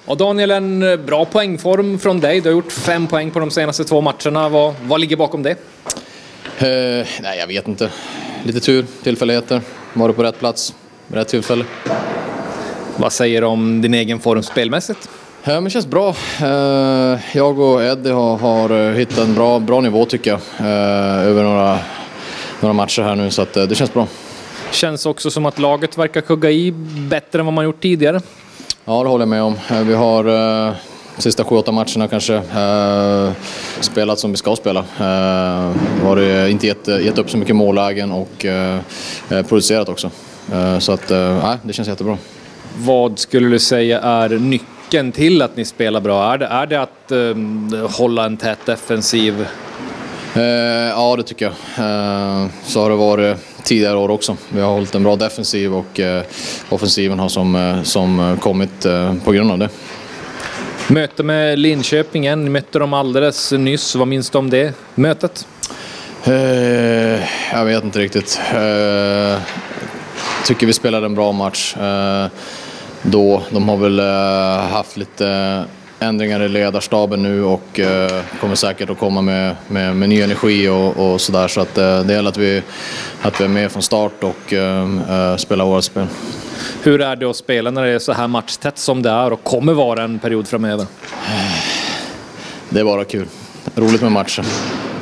Och Daniel, en bra poängform från dig. Du har gjort 5 poäng på de senaste 2 matcherna. Vad ligger bakom det? Nej, jag vet inte. Lite tur, tillfälligheter. Var du på rätt plats, rätt tillfälle. Vad säger du om din egen form spelmässigt? Men det känns bra. Jag och Eddie har hittat en bra nivå tycker jag. Över några matcher här nu, så att det känns bra. Känns också som att laget verkar kugga i bättre än vad man gjort tidigare. Ja, det håller jag med om. Vi har sista 7-8 matcherna kanske spelat som vi ska spela. Har inte gett upp så mycket mållägen och producerat också. Så att det känns jättebra. Vad skulle du säga är nyckeln till att ni spelar bra? Är det att hålla en tät defensiv? Ja, det tycker jag. Så har det varit tidigare år också. Vi har hållit en bra defensiv och offensiven har som kommit på grund av det. Möte med Linköping igen. Ni mötte dem alldeles nyss. Vad minns du om det mötet? Jag vet inte riktigt. Tycker vi spelade en bra match. Då de har väl haft lite ändringar i ledarstaben nu och kommer säkert att komma med ny energi och sådär. Så att det gäller att vi är med från start och spelar våra spel. Hur är det att spela när det är så här matchtätt som det är och kommer vara en period framöver? Det är bara kul. Roligt med matchen.